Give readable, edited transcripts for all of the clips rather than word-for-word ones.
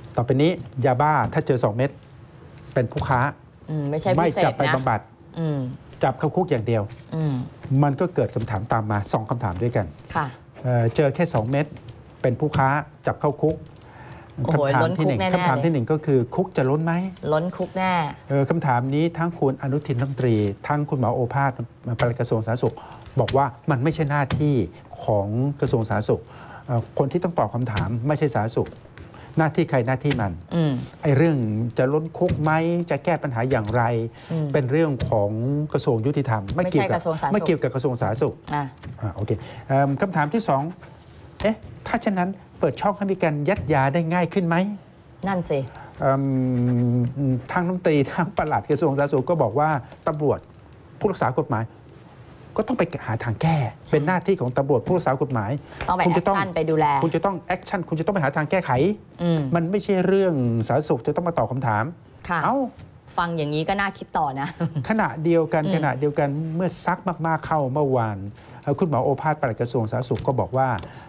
ต่อไปนี้ยาบ้าถ้าเจอ2 เม็ดเป็นผู้ค้าไม่ใช่ไม่พิเศษนะจับไปบำบัดจับเข้าคุกอย่างเดียวมันก็เกิดคำถามตามมา2 คำถามด้วยกันเจอแค่2 เม็ดเป็นผู้ค้าจับเข้าคุกคำถามที่1ก็คือคุกจะล้นไหมล้นคุกแน่คำถามนี้ทั้งคุณอนุทินรัฐมนตรีทั้งคุณหมอโอภาสปลัดกระทรวงสาธารณสุขบอกว่ามันไม่ใช่หน้าที่ของกระทรวงสาธารณสุขคนที่ต้องตอบคำถามไม่ใช่สาธารณสุขหน้าที่ใครหน้าที่มันไอ้เรื่องจะล้นคุกไหมจะแก้ปัญหาอย่างไรเป็นเรื่องของกระทรวงยุติธรรมไม่เกี่ยวกับกระทรวงสาธารณสุขโอเคคำถามที่2ถ้าเช่นนั้นเปิดช่องให้มีการยัดยาได้ง่ายขึ้นไหมนั่นสิทางรัฐมนตรีทางปลัดกระทรวงสาธารณสุขก็บอกว่าตำรวจผู้รักษากฎหมายก็ต้องไปหาทางแก้เป็นหน้าที่ของตำรวจผู้รักษากฎหมายต้องไปแอคชั่นไปดูแลคุณจะต้องแอคชั่นคุณจะต้องไปหาทางแก้ไขมันไม่ใช่เรื่องสาธารณสุขจะต้องมาตอบคำถามฟังอย่างนี้ก็น่าคิดต่อนะขณะเดียวกันเมื่อซักมากๆเข้าเมื่อวานคุณหมอโอภาสปลัดกระทรวงสาธารณสุขก็บอกว่า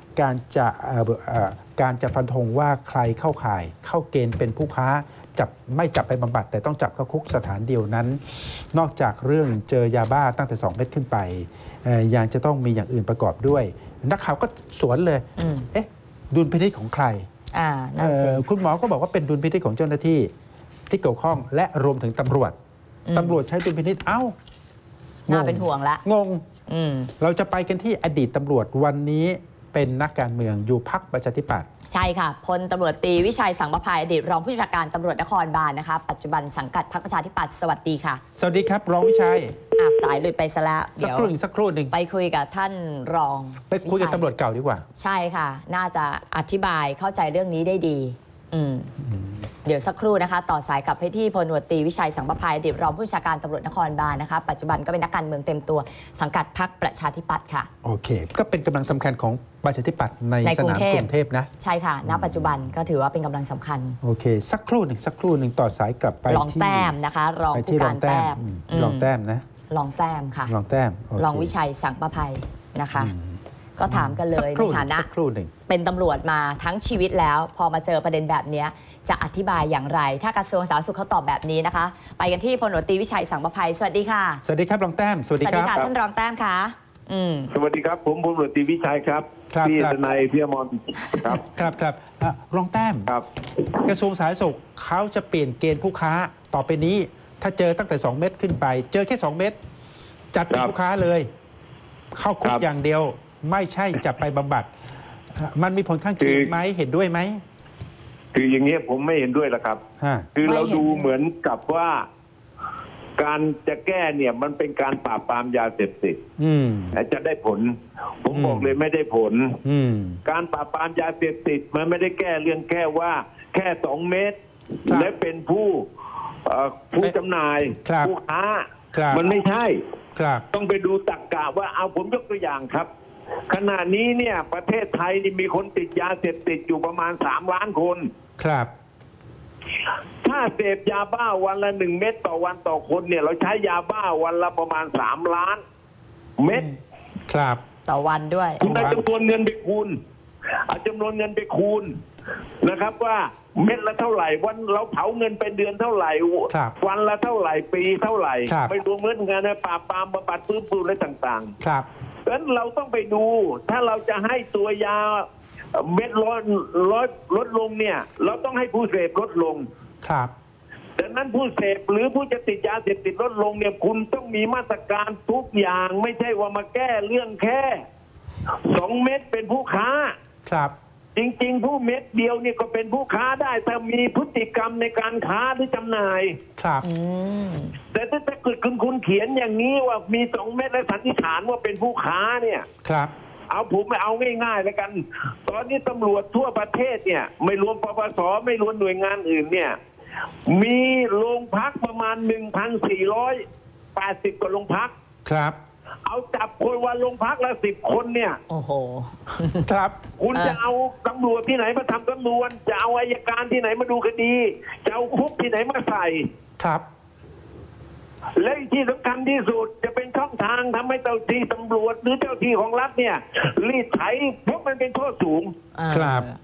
การจะฟันธงว่าใครเข้าข่ายเข้าเกณฑ์เป็นผู้ค้าไม่จับไปบำบัดแต่ต้องจับเข้าคุกสถานเดียวนั้นนอกจากเรื่องเจอยาบ้าตั้งแต่2 เม็ดขึ้นไปยังจะต้องมีอย่างอื่นประกอบด้วยนักข่าวก็สวนเลยดุลพินิจของใครคุณหมอก็บอกว่าเป็นดุลพินิจของเจ้าหน้าที่ที่เกี่ยวข้องและรวมถึงตำรวจใช้ดุลพินิจน่าเป็นห่วงละงงเราจะไปกันที่อดีตตำรวจวันนี้เป็นนักการเมืองอยู่พรรคประชาธิปัตย์ใช่ค่ะพลตำรวจตรีวิชัยสังประภัยอดีตรองผู้บัญชาการตำรวจนครบาลนะคะปัจจุบันสังกัดพรรคประชาธิปัตย์สวัสดีค่ะสวัสดีครับรองวิชัยสายหลุดไปซะแล้วเดี๋ยวสักครู่หนึ่งไปคุยกับท่านรองไปคุยกับตำรวจเก่าดีกว่าใช่ค่ะน่าจะอธิบายเข้าใจเรื่องนี้ได้ดีเดี๋ยวสักครู่นะคะต่อสายกับที่พลตำรวจตรีวิชัยสังประภัยอดีตรองผู้บัญชาการตำรวจนครบาลนะคะปัจจุบันก็เป็นนักการเมืองเต็มตัวสังกัดพรรคประชาธิปัตย์ค่ะโอเคก็เป็นกำลังสำคัญของประชาธิปัตย์ในสนามกรุงเทพนะใช่ค่ะณปัจจุบันก็ถือว่าเป็นกำลังสำคัญโอเคสักครู่หนึ่งต่อสายกลับไปรองแต้มนะคะรองผู้การแต้มรองแต้มนะรองแต้มค่ะรองแต้มรองวิชัยสังประภัยนะคะก็ถามกันเลยในฐานะเป็นตำรวจมาทั้งชีวิตแล้วพอมาเจอประเด็นแบบนี้จะอธิบายอย่างไรถ้ากระทรวงสาธารณสุขเขาตอบแบบนี้นะคะไปกันที่พลตำรวจตรีวิชัยสังประภัยสวัสดีค่ะสวัสดีครับรองแต้มสวัสดีครับท่านรองแต้มค่ะสวัสดีครับผมพลตำรวจตรีวิชัยครับพี่ทนายพิยมรครับครับรองแต้มครับกระทรวงสาธารณสุขเขาจะเปลี่ยนเกณฑ์ผู้ค้าต่อไปนี้ถ้าเจอตั้งแต่2 เม็ดขึ้นไปเจอแค่2 เม็ดจัดเป็นผู้ค้าเลยเข้าคุกอย่างเดียวไม่ใช่จับไปบำบัดมันมีผลข้างเคียงไหมเห็นด้วยไหมคืออย่างนี้ผมไม่เห็นด้วยละครับคือเราดูเหมือนกับว่าการจะแก้เนี่ยมันเป็นการปราบปรามยาเสพติดจะได้ผลผมบอกเลยไม่ได้ผลการปราบปรามยาเสพติดมันไม่ได้แก้เรื่องแค่ว่าแค่2 เม็ดและเป็นผู้จำหน่ายผู้ค้ามันไม่ใช่ต้องไปดูตรรกะว่าเอาผมยกตัวอย่างครับขณะนี้เนี่ยประเทศไทยมีคนติดยาเสพติดอยู่ประมาณ3 ล้านคนครับถ้าเสพยาบ้าวันละ1 เม็ดต่อวันต่อคนเนี่ยเราใช้ยาบ้าวันละประมาณ3 ล้านเม็ดครับต่อวันด้วยคุณเอาจำนวนเงินไปคูณเอาจำนวนเงินไปคูณนะครับว่าเม็ดละเท่าไหร่วันเราเผาเงินเป็นเดือนเท่าไหร่วันละเท่าไหร่ปีเท่าไหร่ไปรวมเงินงานปราบปรามบำบัดฟื้นฟูอะไรต่างๆครับเพราะฉะนั้นเราต้องไปดูถ้าเราจะให้ตัวยาเม็ดลดลงเนี่ยเราต้องให้ผู้เสพลดลงครับดังนั้นผู้เสพหรือผู้จะติดยาเสพติดลดลงเนี่ยคุณต้องมีมาตรการทุกอย่างไม่ใช่ว่ามาแก้เรื่องแค่2 เม็ดเป็นผู้ค้าครับจริงๆผู้เม็ดเดียวเนี่ยก็เป็นผู้ค้าได้ถ้ามีพฤติกรรมในการค้าหรือจำหน่ายครับแต่ถ้าเกิดคุณเขียนอย่างนี้ว่ามี2 เม็ดและสันนิษฐานว่าเป็นผู้ค้าเนี่ยครับผมไม่เอาง่ายๆแล้วกันตอนนี้ตำรวจทั่วประเทศเนี่ยไม่รวมปปสไม่รวมหน่วยงานอื่นเนี่ยมีโรงพักประมาณ 1,480 กว่าโรงพักครับเอาจับคนวันโรงพักละ10 คนเนี่ยโอ้โหครับคุณจะเอาตำรวจที่ไหนมาทำสำนวนจะเอาอัยการที่ไหนมาดูคดีจะเอาคุกที่ไหนมาใส่ครับและที่สำคัญที่สุดจะเป็นช่องทางทำให้เจ้าที่ตำรวจหรือเจ้าที่ของรัฐเนี่ยรีดไถเพราะมันเป็นโทษสูงครับ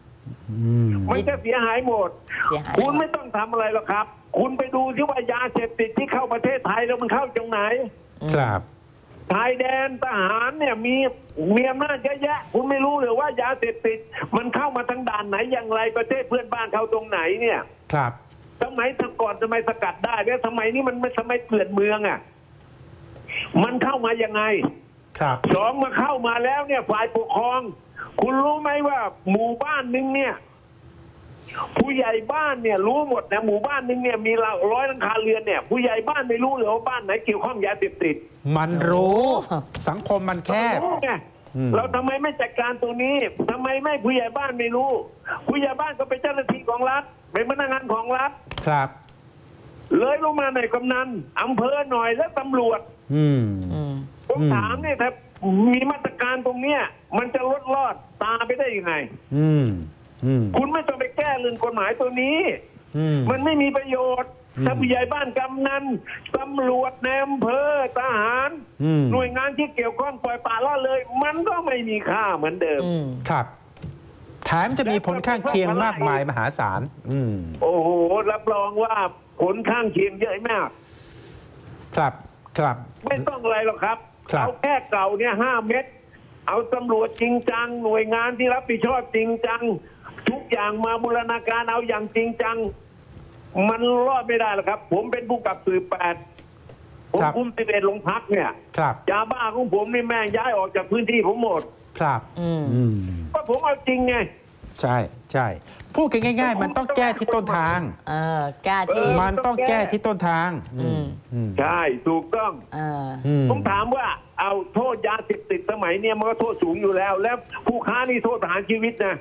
มันจะเสียหายหมด คุณไม่ต้องทำอะไรหรอกครับ คุณไปดูที่ว่ายาเสพติดที่เข้าประเทศไทยแล้วมันเข้าจากไหนครับชายแดนทหารเนี่ยมีอำนาจเยอะแยะคุณไม่รู้เลยว่ายาเสพติดมันเข้ามาทางด่านไหนอย่างไรประเทศเพื่อนบ้านเขาตรงไหนเนี่ยครับสมัยก่อนทำไมสกัดได้แล้วทำไมนี่มันไม่ทำไมเกลื่อนเมืองอ่ะมันเข้ามายังไงครับสองมาเข้ามาแล้วเนี่ยฝ่ายปกครองคุณรู้ไหมว่าหมู่บ้านนึงเนี่ยผู้ใหญ่บ้านเนี่ยรู้หมดนะหมู่บ้านนึงเนี่ยมี100 หลังคาเรือนเนี่ยผู้ใหญ่บ้านไม่รู้เลยว่าบ้านไหนเกี่ยวข้องยาเสพติดมันรู้สังคมมันแคบเราทำไมไม่จัดการตรงนี้ทำไมไม่ผู้ใหญ่บ้านไม่รู้ผู้ใหญ่บ้านก็เป็นเจ้าหน้าที่ของรัฐเป็นพนักงานของรัฐครับเลยลงมาในกำนันอำเภอหน่อยและตำรวจผมถามเนี่ยถ้ามีมาตรการตรงเนี้ยมันจะลดรอดตาไปได้ยังไงคุณไม่ต้องไปแก้เรื่องกฎหมายตัวนี้มันไม่มีประโยชน์ถ้าผู้ใหญ่บ้านกำนันตำรวจในอำเภอทหารหน่วยงานที่เกี่ยวข้องปล่อยปละละเลยมันก็ไม่มีค่าเหมือนเดิมครับแถมจะมีผลข้างเคียงมากมายมหาศาลโอ้โหรับรองว่าผลข้างเคียงเยอะมากครับครับไม่ต้องอะไรหรอกครับเอาแค่เก่าเนี่ย5 เม็ดเอาตำรวจจริงจังหน่วยงานที่รับผิดชอบจริงจังทุกอย่างมาบูรณาการเอาอย่างจริงจังมันรอดไม่ได้หรอกครับผมเป็นผู้กับสืบ8ผมคุม11 โรงพักเนี่ยยาบ้าของผมนี่แม่งย้ายออกจากพื้นที่ผมหมดครับก็ผมเอาจริงไงใช่ใช่พูดกันง่ายๆมันต้องแก้ที่ต้นทางแก้ที่มันต้องแก้ที่ต้นทางใช่ถูกต้องผมถามว่าเอาโทษยาเสพติดสมัยเนี่ยมันก็โทษสูงอยู่แล้วแล้วผู้ค้านี่โทษประหารชีวิตนะ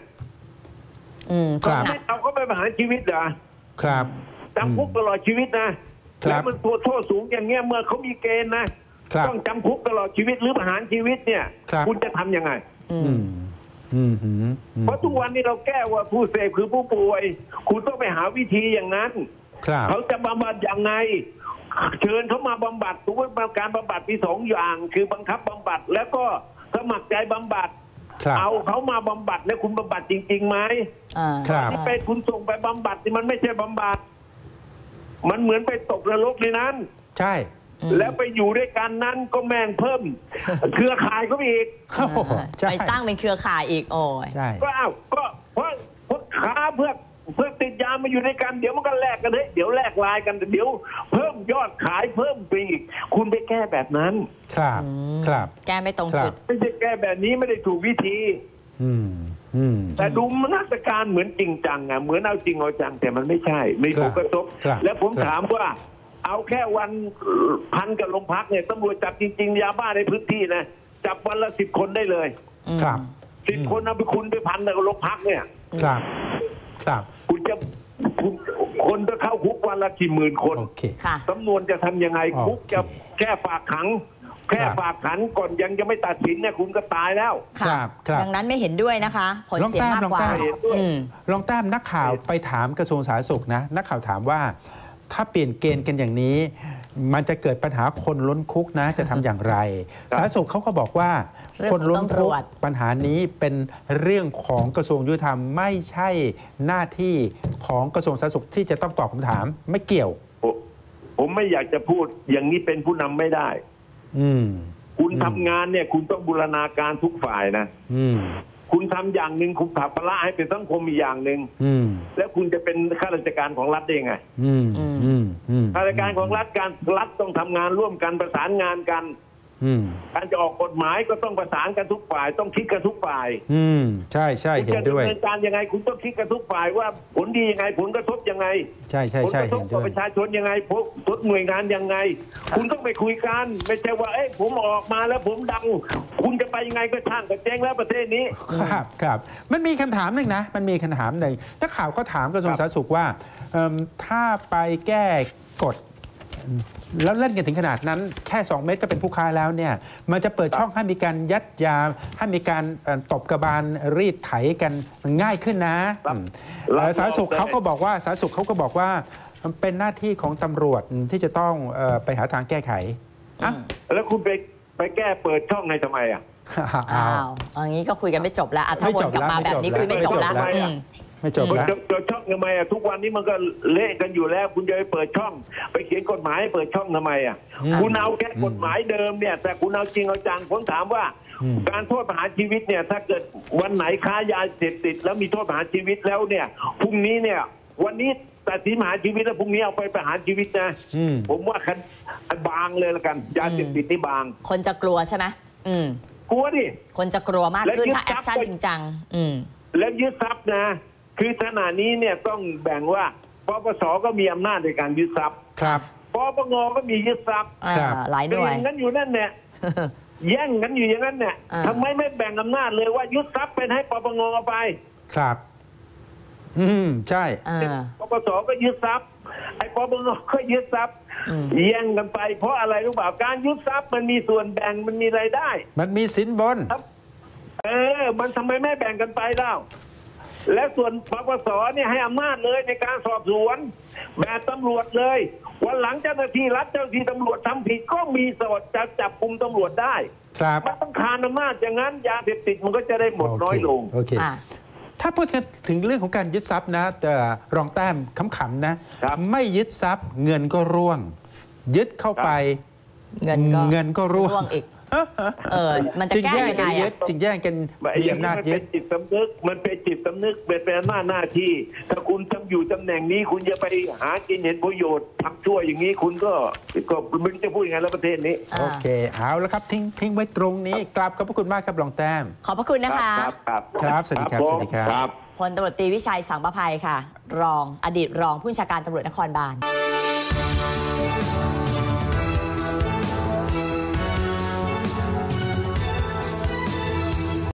เอาก็ไปประหารชีวิตเหรอครับจำคุกตลอดชีวิตนะแล้วมันโทษสูงอย่างเงี้ยเมื่อเขามีเกณฑ์นะต้องจำคุกตลอดชีวิตหรือประหารชีวิตเนี่ยคุณจะทำยังไงเพราะทุกวันนี้เราแก้ว่าผู้เสพคือผู้ป่วยคุณต้องไปหาวิธีอย่างนั้นเขาจะบำบัดอย่างไงเชิญเขามาบำบัดทุกการบำบัดมี2 อย่างคือบังคับบำบัดแล้วก็สมัครใจบำบัดเอาเขามาบำบัดแล้วคุณบำบัดจริงๆไหมที่ไปคุณส่งไปบำบัดนี่มันไม่ใช่บำบัดมันเหมือนไปตกนรกในนั้นใช่แล้วไปอยู่ด้วยกันนั้นก็แม่งเพิ่มเครือข่ายก็อีกไปตั้งเป็นเครือข่ายอีกโอ้ยก็เพราะค้าเพื่อติดยามาอยู่ด้วยกันเดี๋ยวมันก็แลกกันเลยเดี๋ยวแลกลายกันเดี๋ยวเพิ่มยอดขายเพิ่มไปอีกคุณไปแก้แบบนั้นครับแก้ไม่ตรงจุดไม่ใช่แก้แบบนี้ไม่ได้ถูกวิธีแต่ดูมาตรการเหมือนจริงจังอ่ะเหมือนเอาจริงเอาจังแต่มันไม่ใช่ไม่ผลกระทบและผมถามว่าเอาแค่วัน1,000กับโรงพักเนี่ยตำรวจจับจริงๆยาบ้าในพื้นที่นะจับวันละ10 คนได้เลยครับ 10 คนเอาไปคุณไป1,000กับโรงพักเนี่ยครับคุณจะคนจะเข้าคุกวันละกี่หมื่นคนจำนวนจะทำยังไงคุกจะแค่ฝากขังก่อนยังจะไม่ตัดสินเนี่ยคุณก็ตายแล้วดังนั้นไม่เห็นด้วยนะคะผลเสียมากกว่าลองแต้มนักข่าวไปถามกระทรวงสาธารณสุขนะนักข่าวถามว่าถ้าเปลี่ยนเกณฑ์กันอย่างนี้มันจะเกิดปัญหาคนล้นคุกนะจะทำอย่างไรสาธารณสุขเขาก็บอกว่าคนล้นคุกปัญหานี้เป็นเรื่องของกระทรวงยุติธรรมไม่ใช่หน้าที่ของกระทรวงสาธารณสุขที่จะต้องตอบคำถามไม่เกี่ยวผมไม่อยากจะพูดอย่างนี้เป็นผู้นำไม่ได้คุณทำงานเนี่ยคุณต้องบูรณาการทุกฝ่ายนะคุณทำอย่างหนึ่งคุณผับละให้เป็นสังคมอีกอย่างหนึ่งแล้วคุณจะเป็นข้าราชการของรัฐได้ไงข้าราชการของรัฐต้องทำงานร่วมกันประสานงานกันการจะออกกฎหมายก็ต้องประสานกันทุกฝ่ายต้องคิดกันทุกฝ่ายใช่ใช่เห็นด้วยคุณจะดำเนินการยังไงคุณต้องคิดกันทุกฝ่ายว่าผลดียังไงผลกระทบยังไงใช่ผลกระทบต่อประชาชนยังไงผลหน่วยงานยังไงคุณต้องไปคุยกันไม่ใช่ว่าผมออกมาแล้วผมดังคุณจะไปยังไงก็ช่างก็เจ๊งแล้วประเทศนี้ครับมันมีคำถามหนึ่งนะมันมีคำถามหนึ่งนักข่าวก็ถามกระทรวงสาธารณสุขว่าถ้าไปแก้กฎแล้วเล่นกันถึงขนาดนั้นแค่2 เม็ดก็เป็นผู้ค้าแล้วเนี่ยมันจะเปิดช่องให้มีการยัดยาให้มีการตบกระบาลรีดไถกันมันง่ายขึ้นนะสาธารณสุขเขาก็บอกว่าเป็นหน้าที่ของตำรวจที่จะต้องไปหาทางแก้ไขแล้วคุณไปแก้เปิดช่องในทำไมอ่ะอย่างนี้ก็คุยกันไม่จบแล้วถ้าวนกลับมาแบบนี้คุยไม่จบแล้วไม่จบแล้วเปิดช่องทำไมอ่ะทุกวันนี้มันก็เละกันอยู่แล้ว คุณจะไปเปิดช่อง ไปเขียนกฎหมายเปิดช่องทำไมอ่ะคุณเอาแค่กฎหมายเดิมเนี่ยแต่คุณเอาจริงเอาจังผมถามว่าการโทษประหารชีวิตเนี่ยถ้าเกิดวันไหนค้ายาเสพติดแล้วมีโทษประหารชีวิตแล้วเนี่ยพรุ่งนี้เนี่ยวันนี้ตัดสินประหารชีวิตแล้วพรุ่งนี้เอาไปประหารชีวิตนะผมว่าคันบางเลยละกันยาเสพติดนี่บางคนจะกลัวใช่ไหมกลัวดิคนจะกลัวมากขึ้นถ้าแอคชั่นจริงจังแล้วยึดทรัพย์นะคือขณะนี้เนี่ยต้องแบ่งว่าปปสก็มีอำนาจในการยึดทรัพย์ครับปปงก็มียึดทรัพย์หลายหน่วยงั้นอยู่นั่นเนี่ยแย่งกันอยู่อย่างนั้นเนี่ยทำไมไม่แบ่งอำนาจเลยว่ายึดทรัพย์เป็นให้ปปงเอาไปครับใช่ปปสก็ยึดทรัพย์ไอ้ปปงก็ยึดทรัพย์แย่งกันไปเพราะอะไรรู้เปล่าการยึดทรัพย์มันมีส่วนแบ่งมันมีรายได้มันมีสินบนมันทำไมไม่แบ่งกันไปเล่าและส่วนปปสเนี่ยให้อำนาจเลยในการสอบสวนแบบตำรวจเลยวันหลังเจ้าหน้าที่รัฐเจ้าหน้าที่ตำรวจทำผิดก็มีสอดจะจับกุมตำรวจได้ครับมันต้องคานอำนาจอย่างนั้นยาเสพติดมันก็จะได้หมดน้อยลงโอเคถ้าพูดถึงเรื่องของการยึดทรัพย์นะแต่รองแต้มขำๆนะไม่ยึดทรัพย์เงินก็ร่วงยึดเข้าไปเงินก็ร่วงอีกมันจะแก้ยังไงจึงแย่งกันมีอำนาจยึดจิตสำนึกมันเป็นจิตสำนึกเป็นอำนาจหน้าที่ถ้าคุณทำอยู่ตำแหน่งนี้คุณจะไปหากินเห็นประโยชน์ทำชั่วอย่างนี้คุณก็มึงจะพูดยังไงแล้วประเทศนี้โอเคเอาแล้วครับทิ้งไว้ตรงนี้กราบขอบพระคุณมากครับรองแต้มขอบพระคุณนะคะครับสวัสดีครับสวัสดีครับพลตำรวจตรีวิชัยสังประภัยค่ะอดีตรองผู้บัญชาการตำรวจนครบาล